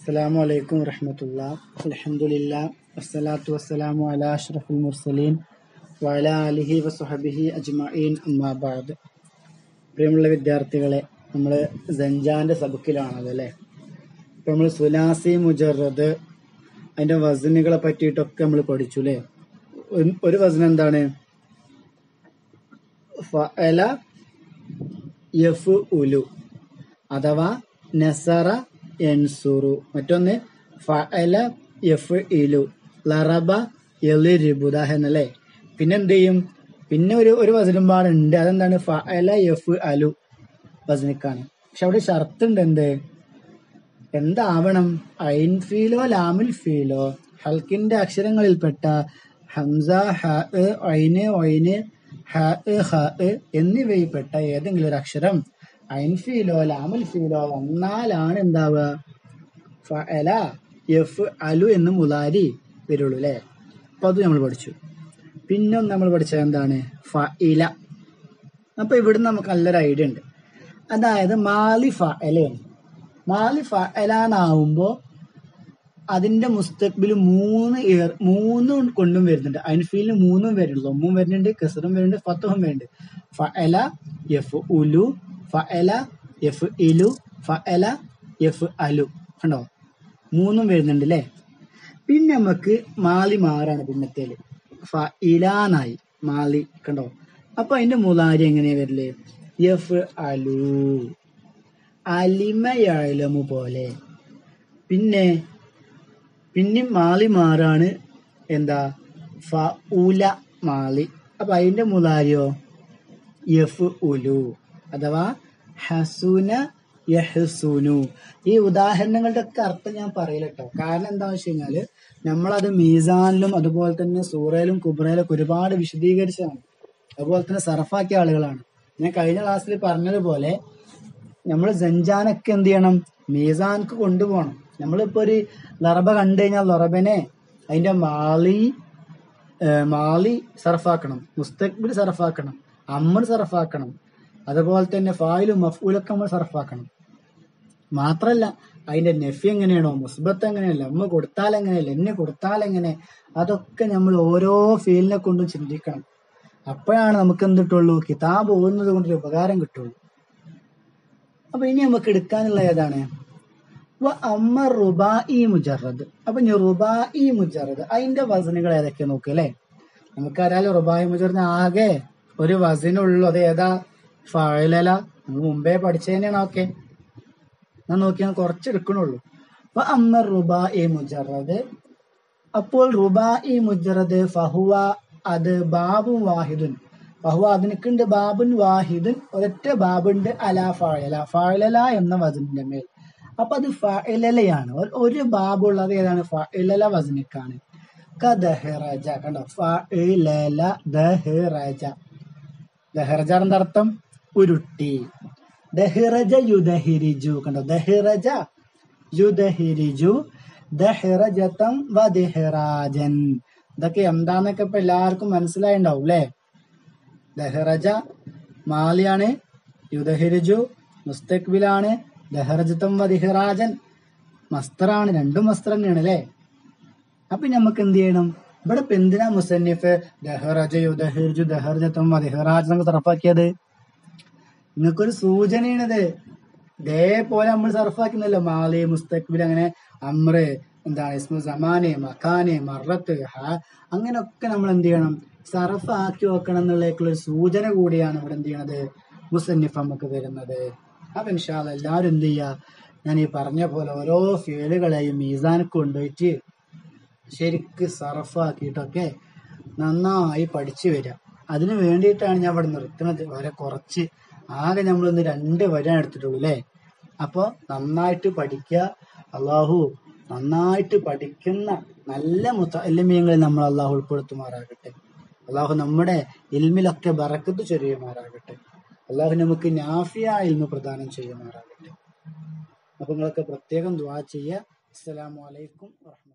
അസ്സലാമു അലൈക്കും വറഹ്മത്തുള്ളാഹി. അൽഹംദുലില്ലാഹ് വസ്സലാത്തു വസ്സലാമു അലാ അഷ്റഫിൽ മുർസലീൻ വഅലാ ആലിഹി വസ്വഹബിഹി അജ്മഈൻ അമ്മാ ബഅദ്. പ്രിയമുള്ള വിദ്യാർത്ഥികളെ, നമ്മൾ സഞ്ചാന്റെ സബക്കിലാണത് അല്ലേ. ഇപ്പം നമ്മൾ സുലാസി മുജറദ് അതിന്റെ വസനുകളെ പറ്റിയിട്ടൊക്കെ നമ്മൾ പഠിച്ചു അല്ലേ. ഒരു വസൻ എന്താണ്? ഫഅല യഫ്ഉലു അഥവാ നസറ യൻസുറു. മറ്റൊന്ന് ഫഅല യഫ്ഇലു ലറബ യളിരിബു. ഉദാഹരണല്ലേ. പിന്നെ എന്ത് ചെയ്യും? പിന്നെ ഒരു വസനും പാടുണ്ട്. അതെന്താണ്? ഫഅല യഫ്അലു വസനിക്കാണ്. പക്ഷെ അവിടെ ഷർത്തുണ്ട്. എന്താവണം? ഐൻ ഫീലോ ലാമുൽ ഫീലോ ഹൽക്കിന്റെ അക്ഷരങ്ങളിൽപ്പെട്ട ഹംസ, ഹ, ഐന്, ഒയിന്, ഹ, ഹ എന്നിവയിൽപ്പെട്ട ഏതെങ്കിലും ഒരു അക്ഷരം ഐൻ ഫീലോ ലാമുൽ ഫീലോ വന്നാലാണ് എന്താവുക? ഫഅല യഫ്അലു എന്ന് മുളാരി വരുള്ളൂ അല്ലെ. അപ്പൊ അത് നമ്മൾ പഠിച്ചു. പിന്നെ നമ്മൾ പഠിച്ചത് എന്താണ്? ഫഇല. അപ്പൊ ഇവിടുന്ന് നമുക്ക് നല്ലൊരു ഐഡിയ ഉണ്ട്. അതായത് മാലി ഫഅലയാണ്. മാലി ഫഅലാന്നാവുമ്പോ അതിന്റെ മുസ്തഖ്ബിൽ മൂന്ന് കൊണ്ടും വരുന്നുണ്ട്. അൻഫീലിന് 3 വരുന്നുള്ളൂ. ഒമ്മും വരുന്നുണ്ട്, കസറും വരുന്നുണ്ട്, ഫത്തുഹും വരുന്നുണ്ട്. ഫഅല യഫ്ഉലു, ഫഅല യഫ്ഇലു, ഫഅല യഫ്അലു. കണ്ടോ? 3 വരുന്നുണ്ട് അല്ലേ. പിന്നെ നമുക്ക് മാലി മാറാണ്. പിന്നത്തേല് ഫഇലാന്നായി മാലി. കണ്ടോ? അപ്പൊ അതിന്റെ മുളാരി എങ്ങനെയാ വരല്? യഫ്അലു, അലിമ യഅലമു പോലെ. പിന്നെ മാലി മാറാണ്. എന്താ? ഫഉല മാലി. അപ്പൊ അതിന്റെ മുളാരിയോ? യഫ്ഉലു അഥവാ ഹസുന യഹ്സുനു. ഈ ഉദാഹരണങ്ങളുടെ ഒക്കെ അർത്ഥം ഞാൻ പറയില്ല കേട്ടോ. കാരണം എന്താണെന്ന് വെച്ച് കഴിഞ്ഞാല് നമ്മളത് മീസാനിലും അതുപോലെ തന്നെ സൂറയിലും കുബ്രയിലൊക്കെ ഒരുപാട് വിശദീകരിച്ചതാണ്. അതുപോലെ തന്നെ സർഫാക്കിയ ആളുകളാണ്. ഞാൻ കഴിഞ്ഞ ക്ലാസ്സിൽ പറഞ്ഞതുപോലെ നമ്മൾ സഞ്ചാനൊക്കെ എന്ത് ചെയ്യണം? മീസാൻക്ക് കൊണ്ടുപോകണം. നമ്മളിപ്പോ ഒരു ലറബ കണ്ടു കഴിഞ്ഞാൽ ലറബനെ അതിന്റെ മാലി സർഫാക്കണം, മുസ്തഖ്ബിൽ സർഫാക്കണം, അമ്മർ സർഫാക്കണം, അതുപോലെ തന്നെ ഫായിലും മഫ്ഊലൊക്കെ നമ്മൾ സർഫാക്കണം. മാത്രല്ല അതിന്റെ നെഫി എങ്ങനെയാണോ, മുസ്ബത്ത് എങ്ങനെയല്ല, അമ്മ കൊടുത്താൽ എങ്ങനെയല്ല, എന്നെ കൊടുത്താൽ എങ്ങനെ, അതൊക്കെ നമ്മൾ ഓരോ ഫീലിനെ കൊണ്ടും ചിന്തിക്കണം. അപ്പോഴാണ് നമുക്ക് എന്തിട്ടുള്ളൂ? കിതാബ് ഓതുന്നത് കൊണ്ടൊരു ഉപകാരം കിട്ടുള്ളൂ. അപ്പൊ ഇനി നമുക്ക് എടുക്കാനുള്ള ഏതാണ്? അമ്മ റുബാഇ മുജറദ്. അപ്പൊ ഇനി റുബാഇ മുജറദ് അതിന്റെ വസനുകൾ ഏതൊക്കെയാ നോക്കുക അല്ലെ. നമുക്കറിയാലോ റുബാഇ മുജറദിന് ആകെ ഒരു വസനുള്ളൂ. അത് ഏതാ? ഫഅല. നമ്മൾ മുമ്പേ പഠിച്ചു തന്നെയാണ്. ഓക്കെ, ഞാൻ നോക്കിയാൽ കുറച്ചെടുക്കണുള്ളൂ. അപ്പൊ അമ്മ റുബാഇ മുജറദ്. അപ്പോൾ റുബാഇ മുജറദ് ഫഹുവ, അത് ബാബുൻ വാഹിദുൻ. ഫഹുവ അതിനൊക്കെയുണ്ട് ബാബുൻ വാഹിദുൻ, ഒരൊറ്റ ബാബുണ്ട്. അലാ ഫഅല, ഫഅല എന്ന വസനിന്റെ മേൽ. അപ്പൊ അത് ഫഅലയാണ്. ഒരു ബാബുള്ളത് ഏതാണ്? ഫഅല വസനിക്കാണ്. കദഹറജ. കണ്ടോ? ഫഅല ദഹറജ. ദഹറജ എന്താ അർത്ഥം? ഉരുട്ടി. ദഹറജ യുദഹിരിജു. കണ്ടോ? ദഹറജ യുദഹിരിജു, ദഹറജതം വദഹറാജൻ. ഇതൊക്കെ എന്താന്നൊക്കെ ഇപ്പൊ എല്ലാവർക്കും മനസ്സിലായിണ്ടാവും അല്ലെ. ദഹറജ മാലിയാണ്, യുദഹിരിജു മുസ്തഖ്ബിലാണ്, ദഹറജതം വദഹറാജൻ മസ്തറാണ്. രണ്ടും മസ്തർ തന്നെയാണ് അല്ലെ. അപ്പൊ നമുക്ക് എന്ത് ചെയ്യണം? ഇവിടെ ഇപ്പൊ എന്തിനാ മുസന്നിഫ് ദഹറജ യുദഹിരിജു ദഹറജതം വദഹറാജൻ എന്നൊക്കെ സർഫാക്കിയത്? നിങ്ങൾക്കൊരു സൂചനയാണിത്. ഇതേപോലെ നമ്മൾ സർഫാക്കുന്നല്ലോ മാലി, മുസ്തഖ്ബിൽ, അങ്ങനെ അമ്ര്, എന്താണ് ഇസ്മു സമാനെ, മക്കാനെ, മറത്ത്, അങ്ങനെയൊക്കെ നമ്മൾ എന്ത് ചെയ്യണം? സർഫാക്കി വെക്കണം എന്നുള്ളേക്കുള്ള ഒരു സൂചന കൂടിയാണ് ഇവിടെ എന്ത് ചെയ്യണത്? മുസന്നിഫ് നമുക്ക് വരുന്നത്. അപ്പൊ ഇൻഷാ അല്ലാഹ് എല്ലാവരും എന്ത് ചെയ്യുക? ഞാൻ ഈ പറഞ്ഞ പോലെ ഓരോ ഫീലുകളെയും മീസാനക്ക് കൊണ്ടുപോയിട്ട് ശരിക്ക് സർഫാക്കിയിട്ടൊക്കെ നന്നായി പഠിച്ചു വരിക. അതിനു വേണ്ടിയിട്ടാണ് ഞാൻ ഇവിടെ നിർത്തുന്നത്. വളരെ കുറച്ച്, ആകെ നമ്മളൊന്ന് 2 വരാൻ എടുത്തിട്ടുള്ളൂ അല്ലെ. അപ്പൊ നന്നായിട്ട് പഠിക്കുക. അള്ളാഹു നന്നായിട്ട് പഠിക്കുന്ന നല്ല മുതഅല്ലിമീങ്ങളിൽ നമ്മൾ അള്ളാഹു ഉൾപ്പെടുത്തുമാറാകട്ടെ. അള്ളാഹു നമ്മുടെ ഇൽമിലൊക്കെ ബറക്കത്ത് ചൊരിയുമാറാകട്ടെ. അള്ളാഹു നമുക്ക് നാഫിയായ ഇൽമ് പ്രദാനം ചെയ്യുമാറാകട്ടെ. അപ്പൊ നിങ്ങളൊക്കെ പ്രത്യേകം ദുആ ചെയ്യുക. അസ്സലാമു അലൈക്കും.